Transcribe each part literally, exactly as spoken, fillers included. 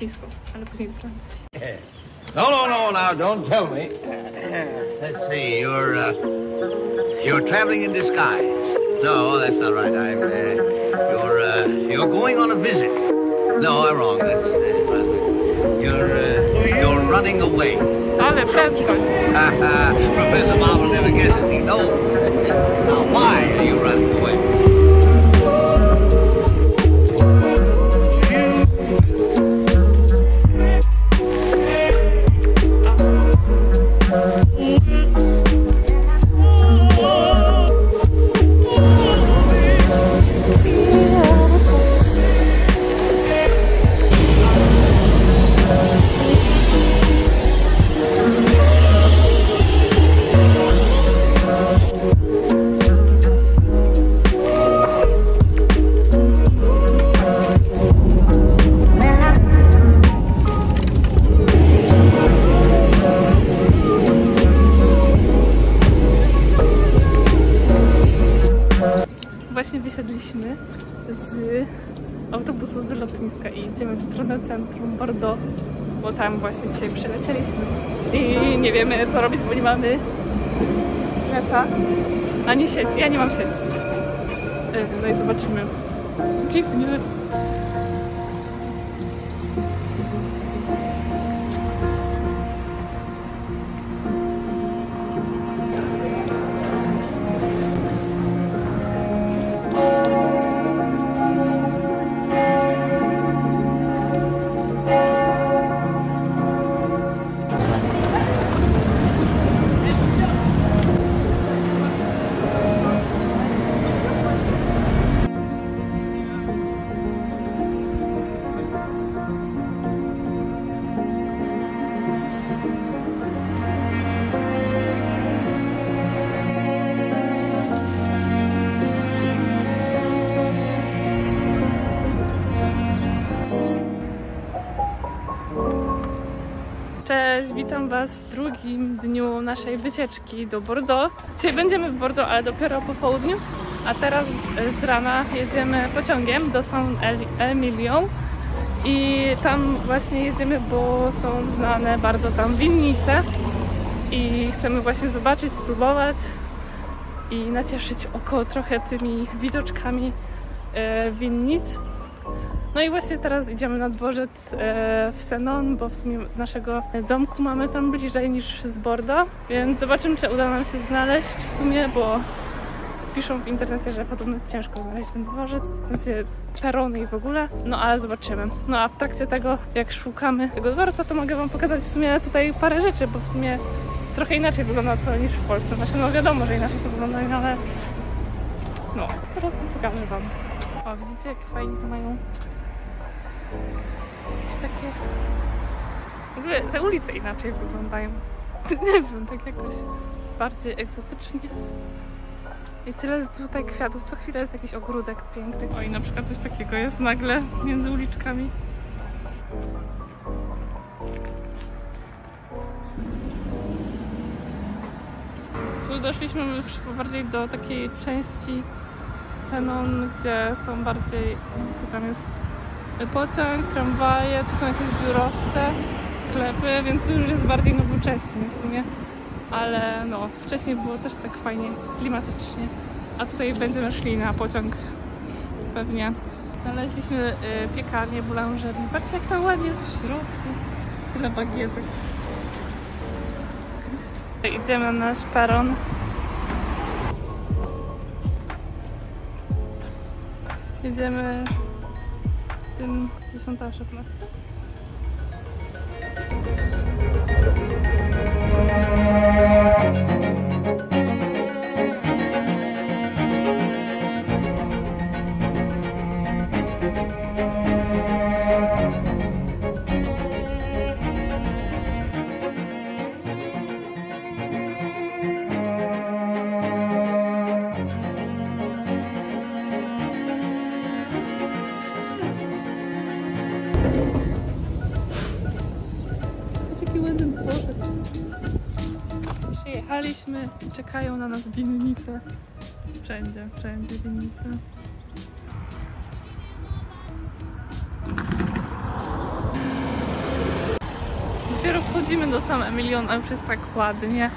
lotnisko, ale później do Francji. No, no, no, now don't tell me. Let's see, you're, uh, you're traveling in disguise. No, that's not right. I'm, uh, you're, uh, you're going on a visit. No, I'm wrong. That's, uh, you're, uh, you're running away. Ale prędkość. Professor Marvel never guesses. He knows. Now, why are you running away? Właśnie wysiedliśmy z autobusu z lotniska i idziemy w stronę centrum Bordeaux, bo tam właśnie dzisiaj przylecieliśmy i nie wiemy co robić, bo nie mamy neta ani sieci. Ja nie mam sieci. No i zobaczymy. Dziwnie. Cześć, witam Was w drugim dniu naszej wycieczki do Bordeaux. Dzisiaj będziemy w Bordeaux, ale dopiero po południu, a teraz z rana jedziemy pociągiem do Saint-Emilion i tam właśnie jedziemy, bo są znane bardzo tam winnice i chcemy właśnie zobaczyć, spróbować i nacieszyć oko trochę tymi widoczkami e, winnic. No i właśnie teraz idziemy na dworzec w Senon, bo w sumie z naszego domku mamy tam bliżej niż z Bordeaux, więc zobaczymy, czy uda nam się znaleźć w sumie, bo piszą w internecie, że podobno jest ciężko znaleźć ten dworzec, w sensie perony i w ogóle, no ale zobaczymy. No a w trakcie tego, jak szukamy tego dworca, to mogę Wam pokazać w sumie tutaj parę rzeczy, bo w sumie trochę inaczej wygląda to niż w Polsce. Znaczy, no wiadomo, że inaczej to wygląda, ale no, po prostu pokażę Wam. O, widzicie, jak fajnie to mają jakieś takie... W ogóle te ulice inaczej wyglądają. Nie wiem, tak jakoś bardziej egzotycznie. I tyle tutaj kwiatów. Co chwilę jest jakiś ogródek piękny. O, i na przykład coś takiego jest nagle między uliczkami. Tu doszliśmy już bardziej do takiej części Senon, gdzie są bardziej... Co tam jest? Pociąg, tramwaje, tu są jakieś biurowce, sklepy, więc tu już jest bardziej nowocześnie w sumie, ale no, wcześniej było też tak fajnie, klimatycznie, a tutaj będziemy szli na pociąg pewnie. Znaleźliśmy y, piekarnię, boulangerie, patrzcie jak tam ładnie jest w środku, tyle bagietek. Idziemy na nasz peron. Jedziemy tym dziesiąta szesnaście. Przyjechaliśmy, czekają na nas winnice. Wszędzie, wszędzie winnice. Dopiero wchodzimy do Saint-Emilion, a już jest tak ładnie.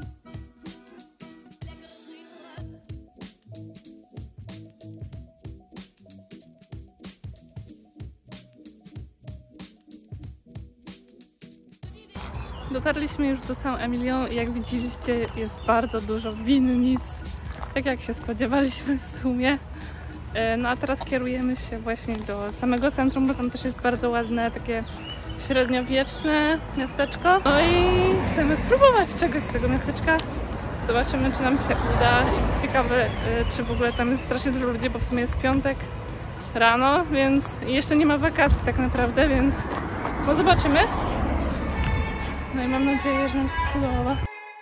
Dotarliśmy już do Saint-Emilion i jak widzieliście, jest bardzo dużo winnic, tak jak się spodziewaliśmy w sumie. No a teraz kierujemy się właśnie do samego centrum, bo tam też jest bardzo ładne, takie średniowieczne miasteczko. No i chcemy spróbować czegoś z tego miasteczka. Zobaczymy, czy nam się uda. Ciekawe, czy w ogóle tam jest strasznie dużo ludzi, bo w sumie jest piątek rano, więc jeszcze nie ma wakacji tak naprawdę, więc no zobaczymy. No i mam nadzieję, że nam się spodoba.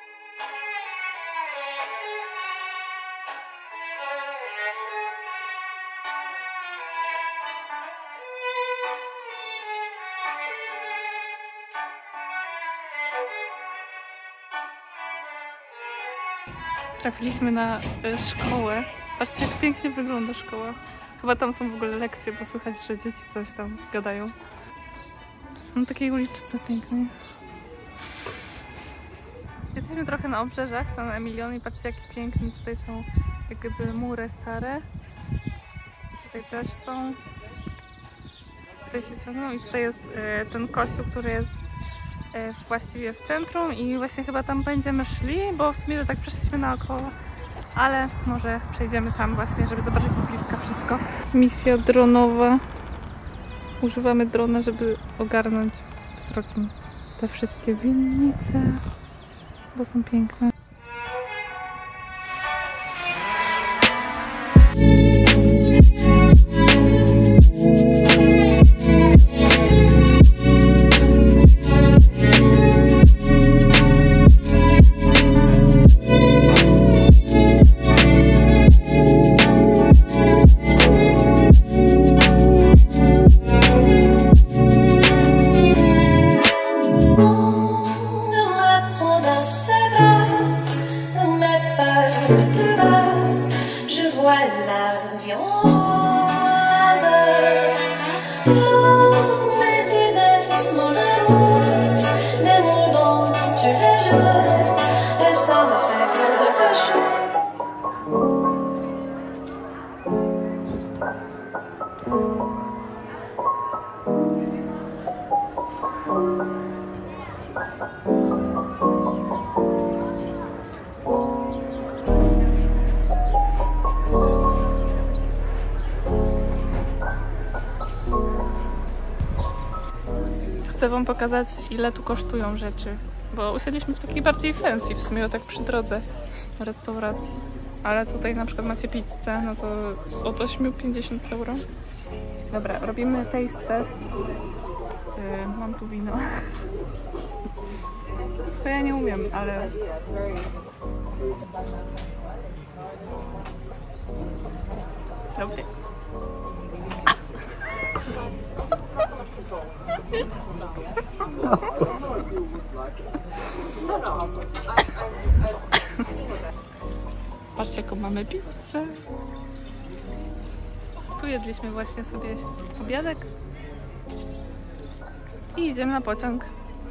Trafiliśmy na szkołę. Patrzcie, jak pięknie wygląda szkoła. Chyba tam są w ogóle lekcje, bo słychać, że dzieci coś tam gadają. Na takiej uliczce pięknej. Jesteśmy trochę na obrzeżach Saint-Emilion i patrzcie, jakie pięknie tutaj są jakby mury stare. Tutaj też są. Tutaj się ciągną i tutaj jest e, ten kościół, który jest e, właściwie w centrum i właśnie chyba tam będziemy szli, bo w sumie to tak przeszliśmy naokoło, ale może przejdziemy tam właśnie, żeby zobaczyć z bliska wszystko. Misja dronowa. Używamy drona, żeby ogarnąć wzrokiem te wszystkie winnice, bo są piękne. Chcę wam pokazać, ile tu kosztują rzeczy, bo usiedliśmy w takiej bardziej fancy, w sumie tak przy drodze restauracji. Ale tutaj na przykład macie pizzę, no to od ośmiu pięćdziesiąt euro. Dobra, robimy taste test. Yy, mam tu wino. To ja nie umiem, ale... Dobry. Patrzcie, jaką mamy pizzę. Tu jedliśmy właśnie sobie obiadek i idziemy na pociąg.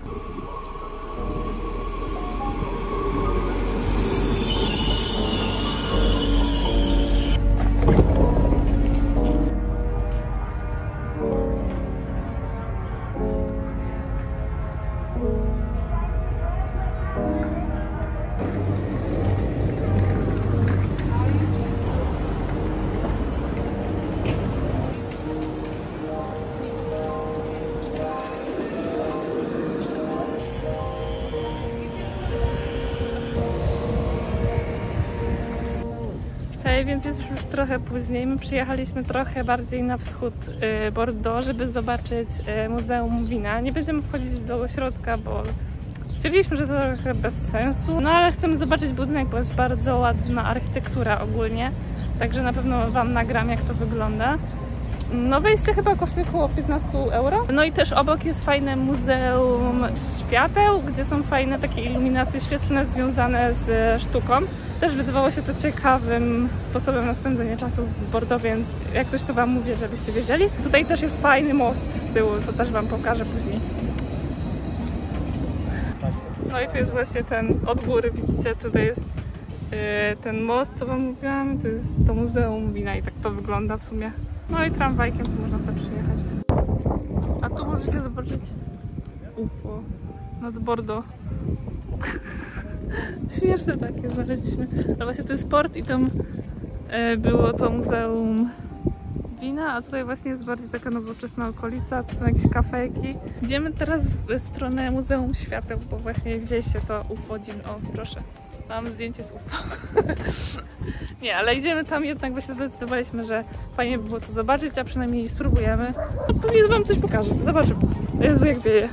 Więc jest już trochę później. My przyjechaliśmy trochę bardziej na wschód y, Bordeaux, żeby zobaczyć y, Muzeum Wina. Nie będziemy wchodzić do środka, bo stwierdziliśmy, że to trochę bez sensu. No ale chcemy zobaczyć budynek, bo jest bardzo ładna architektura ogólnie. Także na pewno wam nagram, jak to wygląda. No wejście chyba kosztuje około piętnaście euro. No i też obok jest fajne Muzeum Świateł, gdzie są fajne takie iluminacje świetlne związane z sztuką. Też wydawało się to ciekawym sposobem na spędzenie czasu w Bordeaux, więc jak coś to wam mówię, żebyście wiedzieli. Tutaj też jest fajny most z tyłu, to też wam pokażę później. No i tu jest właśnie ten od góry, widzicie, tutaj jest yy, ten most, co wam mówiłam, to jest to Muzeum Wina i tak to wygląda w sumie. No i tramwajkiem tu można sobie przyjechać. A tu możecie zobaczyć U F O nad Bordeaux. Śmieszne takie znaleźliśmy. Ale właśnie to jest port i tam yy, było to Muzeum Wina, a tutaj właśnie jest bardziej taka nowoczesna okolica, tu są jakieś kafejki. Idziemy teraz w stronę Muzeum Świateł, bo właśnie widzieliście to U F O dziwne. O, proszę, mam zdjęcie z U F O. Nie, ale idziemy tam jednak, bo się zdecydowaliśmy, że fajnie by było to zobaczyć, a przynajmniej spróbujemy. To pewnie wam coś pokażę, zobaczymy. Jezu, jak wieje.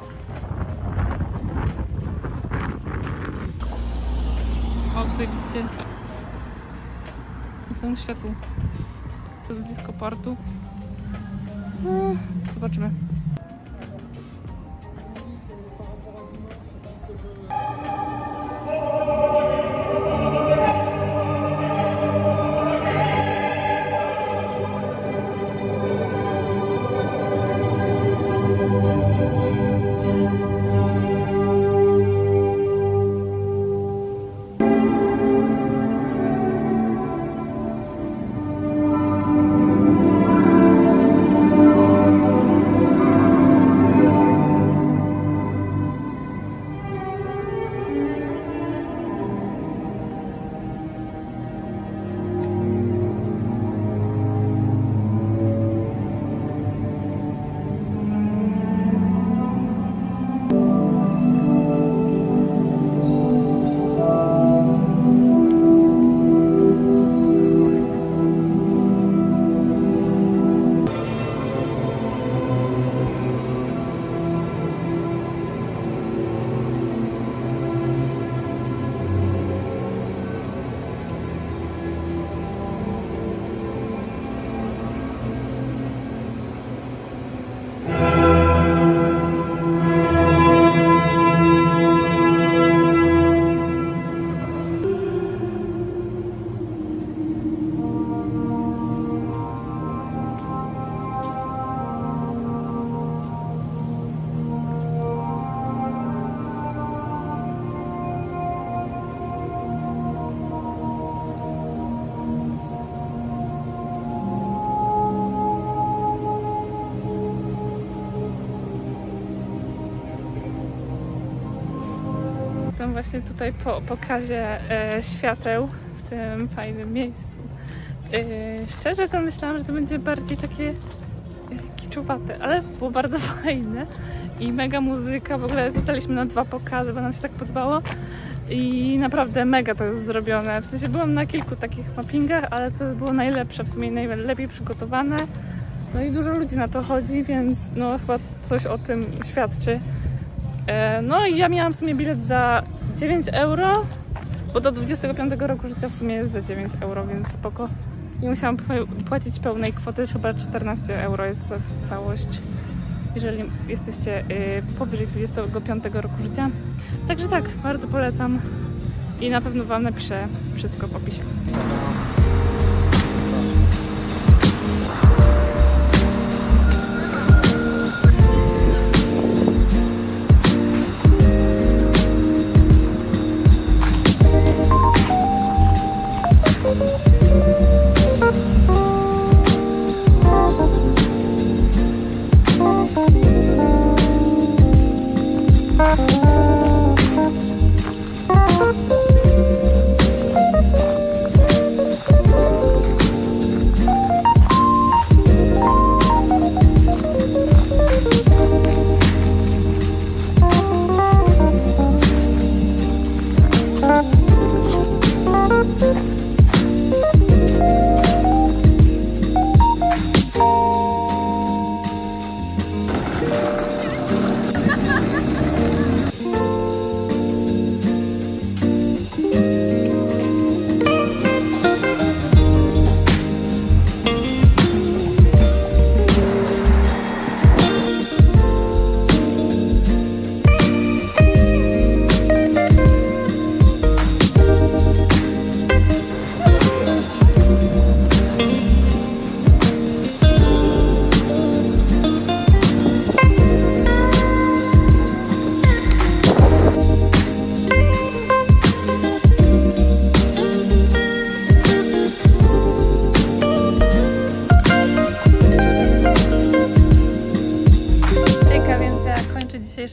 O, tutaj widzicie Muzeum Świateł. To jest blisko portu. No, zobaczymy. Jestem właśnie tutaj po pokazie e, świateł w tym fajnym miejscu. E, szczerze to myślałam, że to będzie bardziej takie kiczuwate, ale było bardzo fajne i mega muzyka. W ogóle zostaliśmy na dwa pokazy, bo nam się tak podobało i naprawdę mega to jest zrobione. W sensie byłam na kilku takich mappingach, ale to było najlepsze, w sumie najlepiej przygotowane. No i dużo ludzi na to chodzi, więc no chyba coś o tym świadczy. No i ja miałam w sumie bilet za dziewięć euro, bo do dwudziestego piątego roku życia w sumie jest za dziewięć euro, więc spoko. I musiałam płacić pełnej kwoty, chyba czternaście euro jest za całość, jeżeli jesteście powyżej dwudziestego piątego roku życia. Także tak, bardzo polecam i na pewno wam napiszę wszystko w opisie.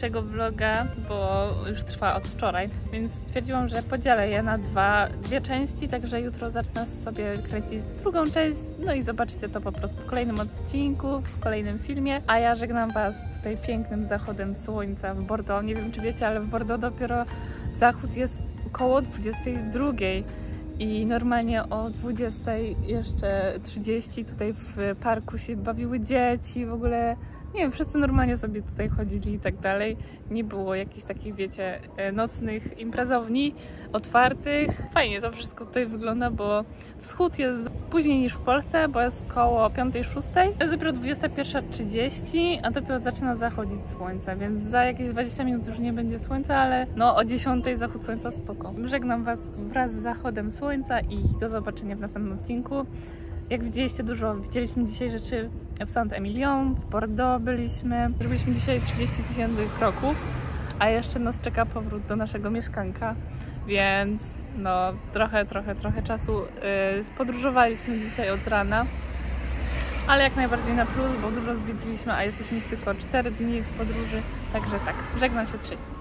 tego vloga, bo już trwa od wczoraj, więc stwierdziłam, że podzielę je na dwa, dwie części, także jutro zacznę sobie kręcić drugą część, no i zobaczycie to po prostu w kolejnym odcinku, w kolejnym filmie, a ja żegnam Was tutaj pięknym zachodem słońca w Bordeaux. Nie wiem, czy wiecie, ale w Bordeaux dopiero zachód jest około dwudziestej drugiej. I normalnie o dwudziestej jeszcze trzydzieści tutaj w parku się bawiły dzieci, w ogóle nie wiem, wszyscy normalnie sobie tutaj chodzili i tak dalej. Nie było jakichś takich, wiecie, nocnych imprezowni otwartych. Fajnie to wszystko tutaj wygląda, bo wschód jest później niż w Polsce, bo jest koło piątej szóstej. To jest dopiero dwudziesta pierwsza trzydzieści, a dopiero zaczyna zachodzić słońce, więc za jakieś dwadzieścia minut już nie będzie słońca, ale no o dziesiątej zachód słońca spoko. Żegnam Was wraz z zachodem słońca i do zobaczenia w następnym odcinku. Jak widzieliście, dużo widzieliśmy dzisiaj rzeczy w Saint-Emilion, w Bordeaux byliśmy. Zrobiliśmy dzisiaj trzydzieści tysięcy kroków, a jeszcze nas czeka powrót do naszego mieszkanka, więc no trochę, trochę, trochę czasu yy, spodróżowaliśmy dzisiaj od rana, ale jak najbardziej na plus, bo dużo zwiedziliśmy, a jesteśmy tylko cztery dni w podróży, także tak, żegnam się, cześć!